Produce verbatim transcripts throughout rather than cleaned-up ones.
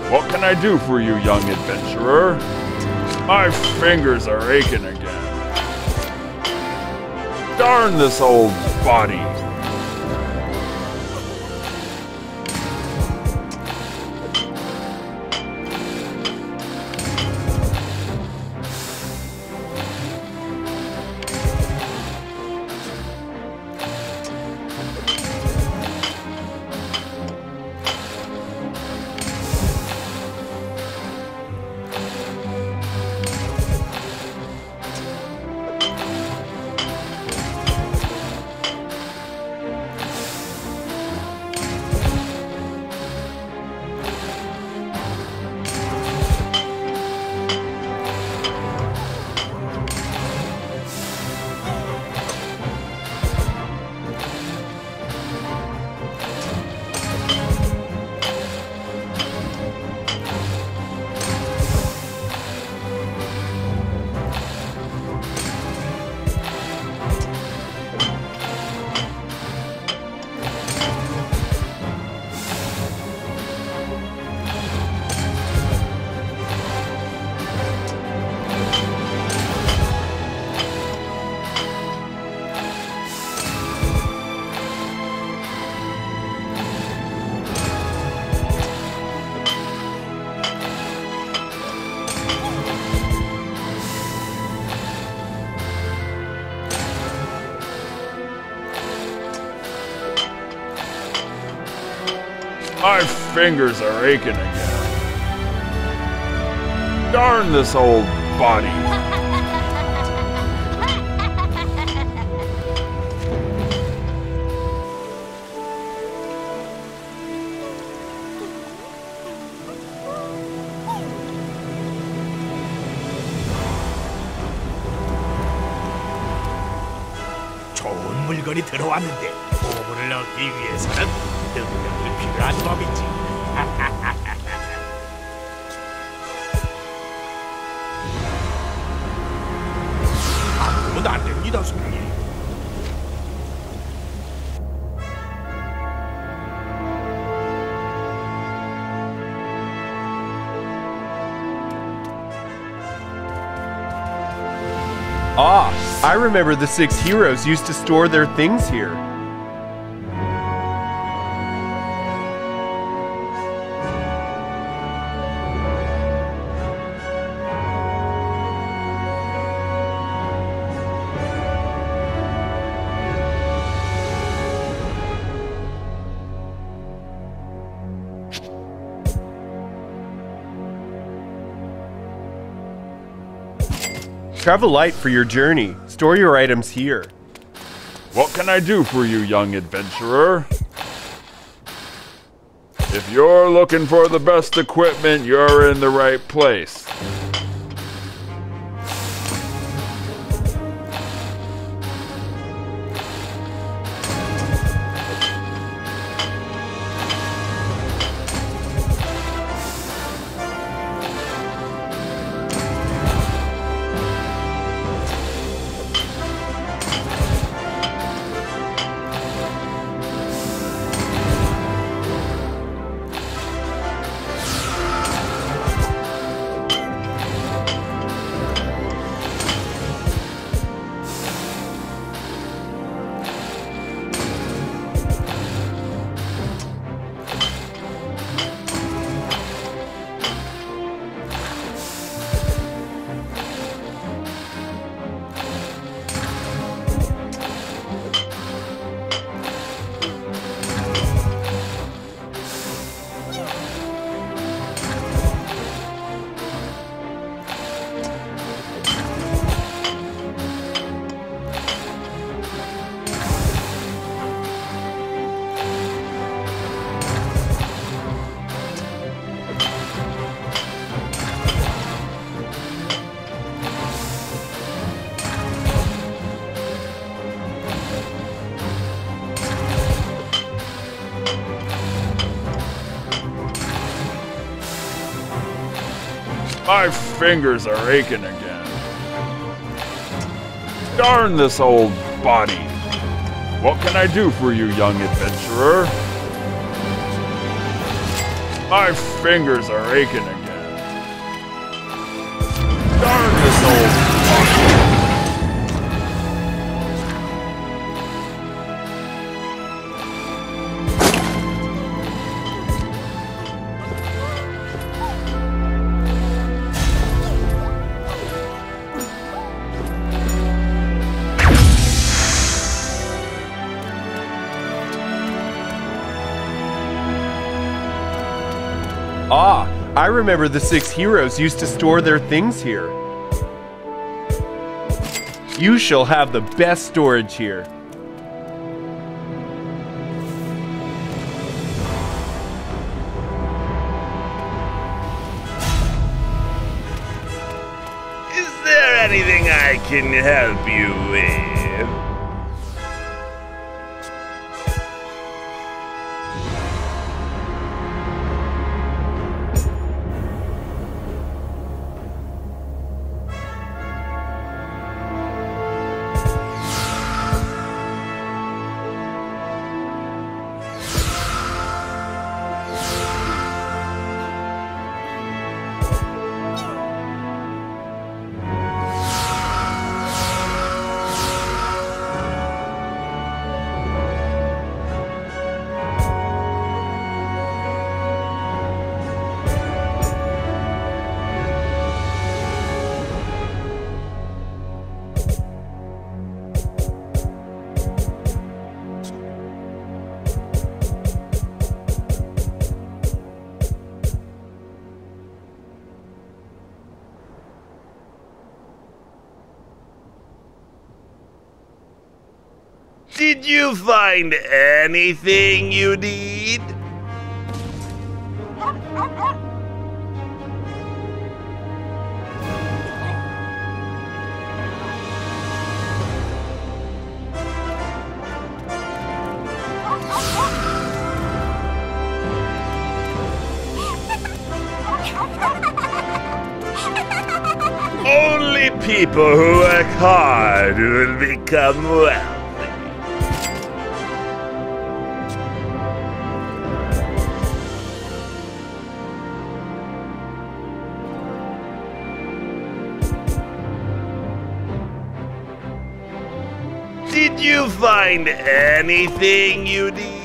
What can I do for you, young adventurer? My fingers are aching again. Darn this old body. My fingers are aching again. Darn this old body. 좋은 물건이 들어왔는데 보물을 얻기 위해서는 능력이 필요한 법이지. 안 보면 안 됩니다, 손님. Ah, I remember the six heroes used to store their things here. Travel light for your journey. Store your items here. What can I do for you, young adventurer? If you're looking for the best equipment, you're in the right place. My fingers are aching again. Darn this old body. What can I do for you, young adventurer? My fingers are aching again. Darn this old fuck. Ah, I remember the six heroes used to store their things here. You shall have the best storage here. Is there anything I can help you with? Did you find anything you need? Only people who work hard will become wealthy. Did you find anything you need?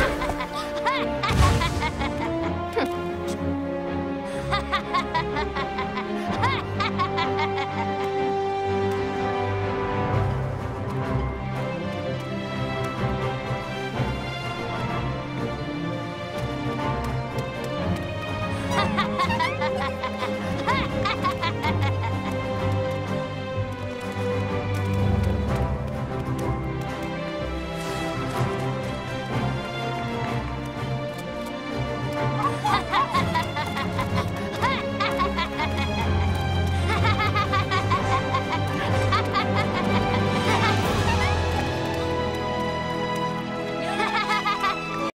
Ha ha ha ha!